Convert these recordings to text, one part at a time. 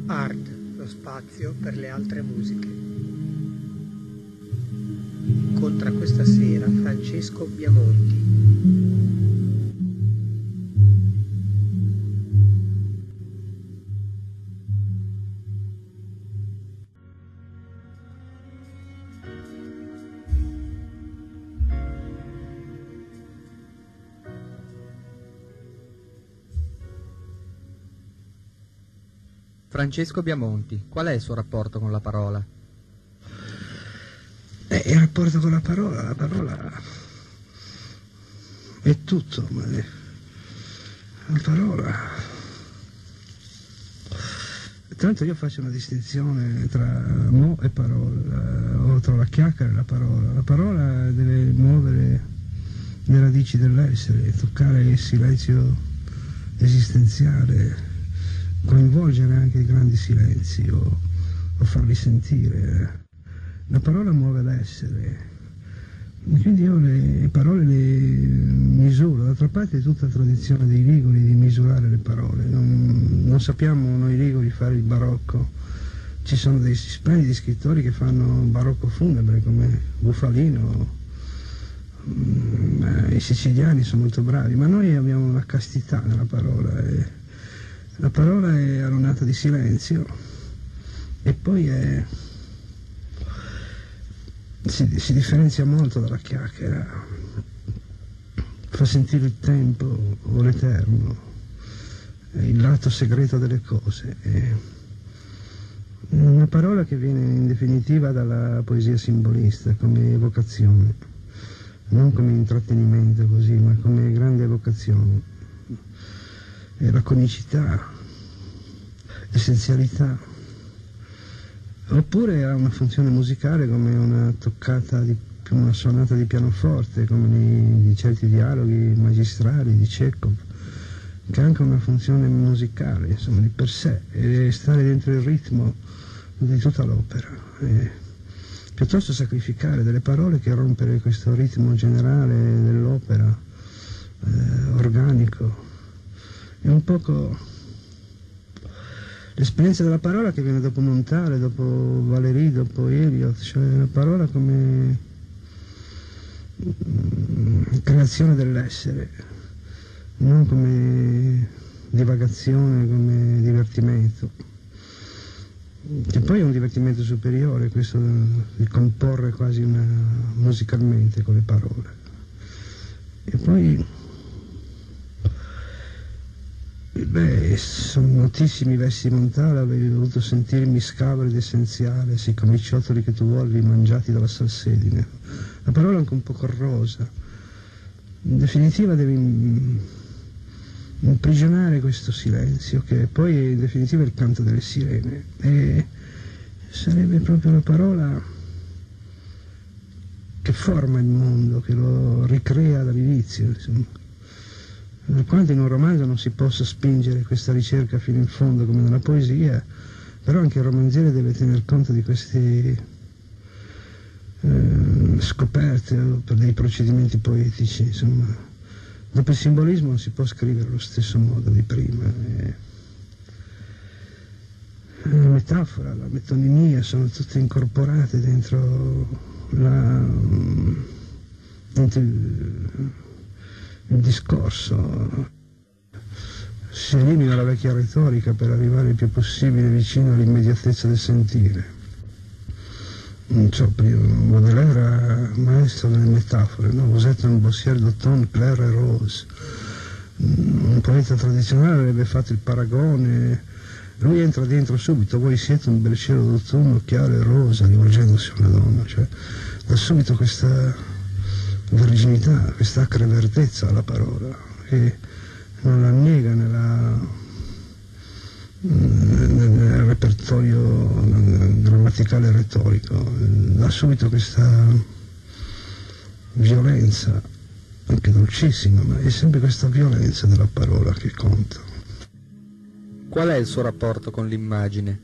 Art, lo spazio per le altre musiche. Incontra questa sera Francesco Biamonti. Francesco Biamonti, qual è il suo rapporto con la parola? Il rapporto con la parola è tutto, ma la parola... Tra l'altro io faccio una distinzione tra mo e parola, o tra la chiacchiera e la parola. La parola deve muovere le radici dell'essere, toccare il silenzio esistenziale, coinvolgere anche i grandi silenzi o farli sentire. La parola muove l'essere, quindi io le parole le misuro. D'altra parte è tutta tradizione dei Liguri di misurare le parole. Non sappiamo noi Liguri fare il barocco. Ci sono dei splendidi scrittori che fanno barocco funebre come Bufalino. I siciliani sono molto bravi, ma noi abbiamo una castità nella parola. La parola è all'onnata di silenzio e poi si differenzia molto dalla chiacchiera, fa sentire il tempo o l'eterno, il lato segreto delle cose. È una parola che viene in definitiva dalla poesia simbolista come evocazione, non come intrattenimento così, ma come grande evocazione. La comicità, essenzialità, oppure ha una funzione musicale come una toccata, come una suonata di pianoforte, come di certi dialoghi magistrali di Chekhov, che ha anche una funzione musicale, insomma, di per sé, e stare dentro il ritmo di tutta l'opera. Piuttosto sacrificare delle parole che rompere questo ritmo generale dell'opera, organico. È un poco l'esperienza della parola che viene dopo Montale, dopo Valéry, dopo Eliot, cioè la parola come creazione dell'essere, non come divagazione, come divertimento, che poi è un divertimento superiore, questo di comporre quasi musicalmente con le parole. E poi sono notissimi versi di Montale, avevi voluto sentirmi scavare ed essenziale, sì, come i ciottoli che tu volvi mangiati dalla salsedine. La parola è anche un po' corrosa. In definitiva devi imprigionare questo silenzio, che poi in definitiva è il canto delle sirene, e sarebbe proprio la parola che forma il mondo, che lo ricrea dall'inizio, insomma. Per quanto in un romanzo non si possa spingere questa ricerca fino in fondo come nella poesia, però anche il romanziere deve tener conto di queste scoperte per dei procedimenti poetici, insomma. Dopo il simbolismo non si può scrivere allo stesso modo di prima. La metafora, la metonimia sono tutte incorporate dentro il discorso. Si elimina la vecchia retorica per arrivare il più possibile vicino all'immediatezza del sentire. Non so, Baudelaire era maestro delle metafore, no? Vous êtes un bossier d'automne clair et rose. Un poeta tradizionale avrebbe fatto il paragone, lui entra dentro subito, voi siete un bel cielo d'autunno chiaro e rosa, rivolgendosi a una donna, cioè da subito questa verginità, questa acre verdezza alla parola, che non la nega nel repertorio grammaticale e retorico, dà subito questa violenza, anche dolcissima, ma è sempre questa violenza della parola che conta. Qual è il suo rapporto con l'immagine?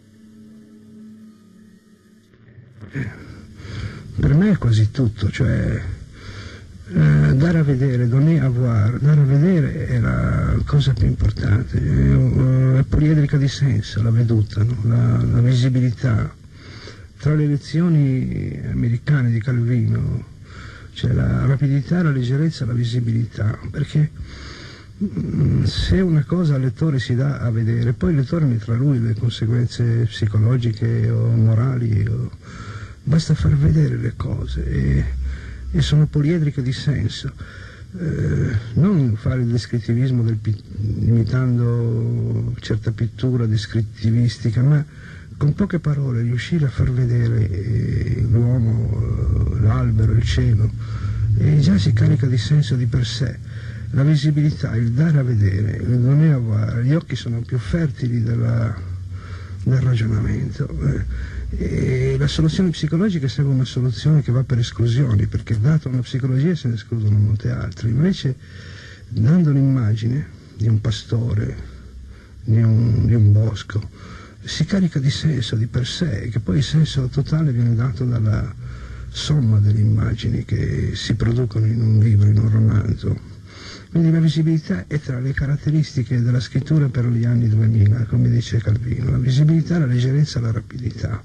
Per me è quasi tutto, cioè dare a vedere, donner à voir, dare a vedere è la cosa più importante. poliedrica di senso, la veduta, no? La visibilità. Tra le lezioni americane di Calvino c'è la rapidità, la leggerezza, la visibilità, perché se una cosa al lettore si dà a vedere, poi il lettore ne tra lui le conseguenze psicologiche o morali, basta far vedere le cose e sono poliedriche di senso. Non fare il descrittivismo imitando certa pittura descrittivistica, ma con poche parole riuscire a far vedere l'uomo, l'albero, il cielo, e già si carica di senso di per sé. La visibilità, il dare a vedere, il donner à voir, gli occhi sono più fertili del ragionamento. E la soluzione psicologica è sempre una soluzione che va per esclusioni, perché dato una psicologia se ne escludono molte altre. Invece, dando un'immagine di un pastore, di un bosco, si carica di senso di per sé, che poi il senso totale viene dato dalla somma delle immagini che si producono in un libro, in un romanzo. Quindi la visibilità è tra le caratteristiche della scrittura per gli anni 2000, come dice Calvino, la visibilità, la leggerezza, la rapidità.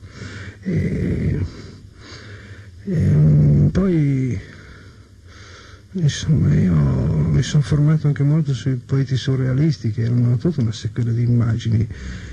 Poi insomma io mi sono formato anche molto sui poeti surrealisti, che erano tutta una sequela di immagini.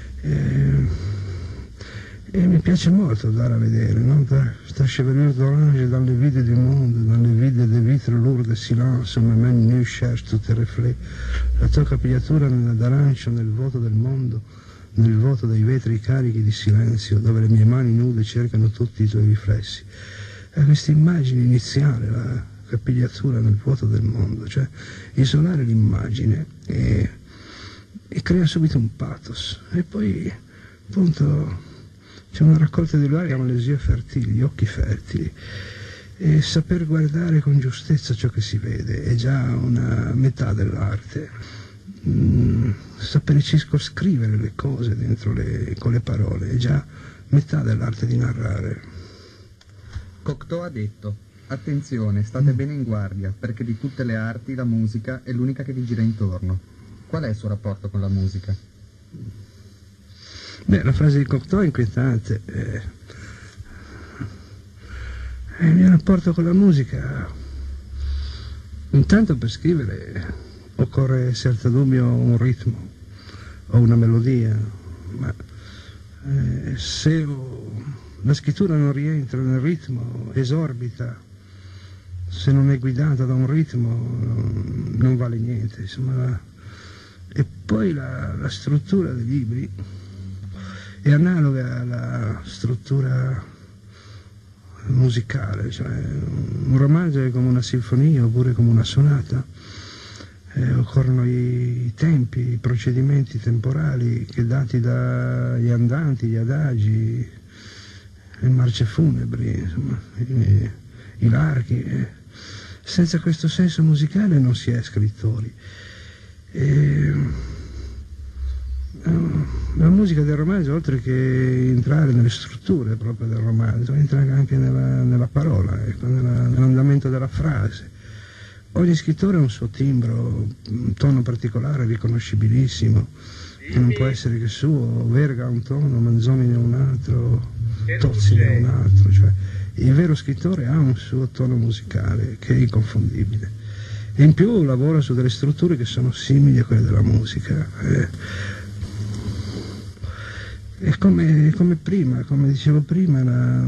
E mi piace molto dare a vedere, no? Sta chevelure d'orange dans les vides du monde, dans les vides des vitres lourdes de silence, ma même nu cherche tutti i reflets. La tua capigliatura d'arancio nel vuoto del mondo, nel vuoto dei vetri carichi di silenzio, dove le mie mani nude cercano tutti i tuoi riflessi. Questa immagine iniziale, la capigliatura nel vuoto del mondo, cioè isolare l'immagine e crea subito un pathos. E poi appunto c'è una raccolta di luoghi che chiamano les yeux fertili, gli occhi fertili, e saper guardare con giustezza ciò che si vede è già una metà dell'arte. Sapere circoscrivere le cose con le parole è già metà dell'arte di narrare. Cocteau ha detto: attenzione, state bene in guardia, perché di tutte le arti la musica è l'unica che vi gira intorno. Qual è il suo rapporto con la musica? Beh, la frase di Cocteau è inquietante. Il mio rapporto con la musica, intanto per scrivere occorre senza dubbio un ritmo o una melodia, ma se la scrittura non rientra nel ritmo, esorbita, se non è guidata da un ritmo non vale niente, insomma. E poi la struttura dei libri è analoga alla struttura musicale, cioè un romanzo è come una sinfonia oppure come una sonata. Occorrono i tempi, i procedimenti temporali che dati dagli andanti, gli adagi, le marce funebri, insomma, i larghi. Senza questo senso musicale non si è scrittori. La musica del romanzo, oltre che entrare nelle strutture proprio del romanzo, entra anche nella parola, ecco, nell'andamento della frase. Ogni scrittore ha un suo timbro, un tono particolare, riconoscibilissimo, che non può essere che suo. Verga ha un tono, Manzoni ne ha un altro, Tozzi ne ha un altro. Cioè, il vero scrittore ha un suo tono musicale che è inconfondibile. E in più lavora su delle strutture che sono simili a quelle della musica. E come prima, come dicevo prima, la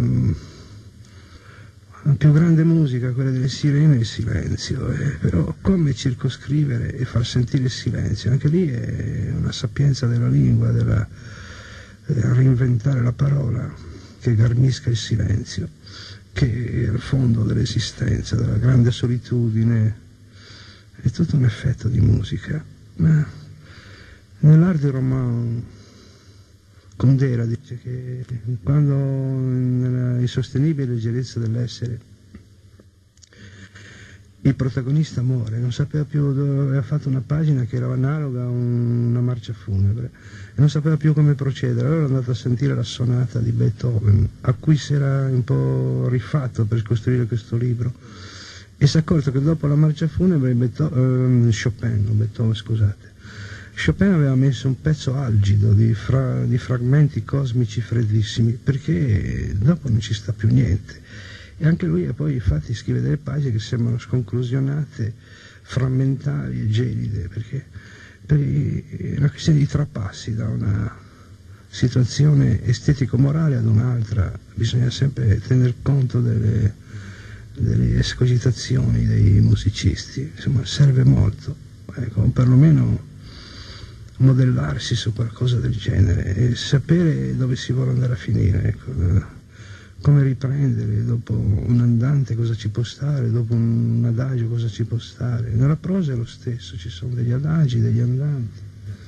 più grande musica, quella delle sirene, è il silenzio. Però come circoscrivere e far sentire il silenzio? Anche lì è una sapienza della lingua, reinventare la parola che garnisca il silenzio, che è il fondo dell'esistenza, della grande solitudine. È tutto un effetto di musica. Ma nell'art du roman, Kundera dice che quando nell'insostenibile leggerezza dell'essere il protagonista muore, non sapeva più, aveva fatto una pagina che era analoga a una marcia funebre e non sapeva più come procedere. Allora è andato a sentire la sonata di Beethoven, a cui si era un po' rifatto per costruire questo libro, e si è accorto che dopo la marcia funebre Beethoven, Chopin aveva messo un pezzo algido di fragmenti cosmici freddissimi, perché dopo non ci sta più niente. E anche lui poi infatti scrive delle pagine che sembrano sconclusionate, frammentari e gelide, perché è una questione di trapassi da una situazione estetico-morale ad un'altra. Bisogna sempre tener conto delle escogitazioni dei musicisti, insomma serve molto, ecco, perlomeno modellarsi su qualcosa del genere e sapere dove si vuole andare a finire, ecco, come riprendere dopo un andante, cosa ci può stare, dopo un adagio cosa ci può stare. Nella prosa è lo stesso, ci sono degli adagi, degli andanti,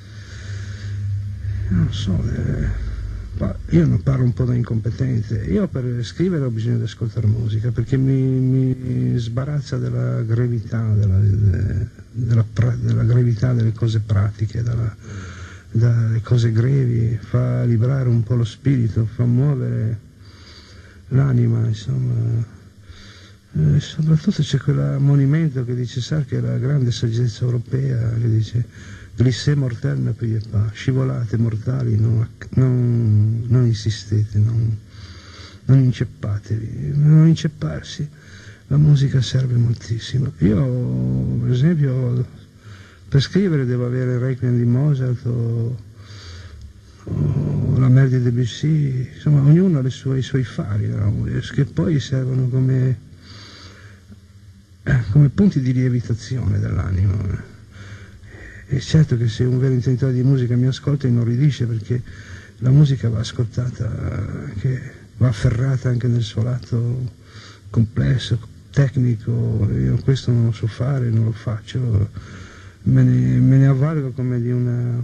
non so, io ne parlo un po' da incompetente. Io per scrivere ho bisogno di ascoltare musica, perché mi sbarazza della gravità, della gravità delle cose pratiche, dalle cose grevi, fa librare un po' lo spirito, fa muovere l'anima, insomma. Soprattutto c'è quell'ammonimento che dice Sartre, che è la grande saggezza europea, che dice glissé mortel ne payez pas, scivolate mortali, non insistete, non inceppatevi, non incepparsi. La musica serve moltissimo. Io per esempio per scrivere devo avere il Requiem di Mozart o la Mer di Debussy, insomma ognuno ha i suoi fari nella musica, che poi servono come punti di lievitazione dell'anima. È certo che se un vero intenditore di musica mi ascolta inorridisce, perché la musica va ascoltata, che va afferrata anche nel suo lato complesso, tecnico. Io questo non lo so fare, non lo faccio, me ne avvalgo come di un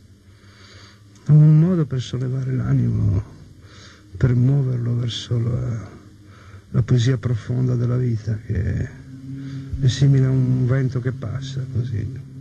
modo per sollevare l'animo, per muoverlo verso la poesia profonda della vita, che è simile a un vento che passa, così.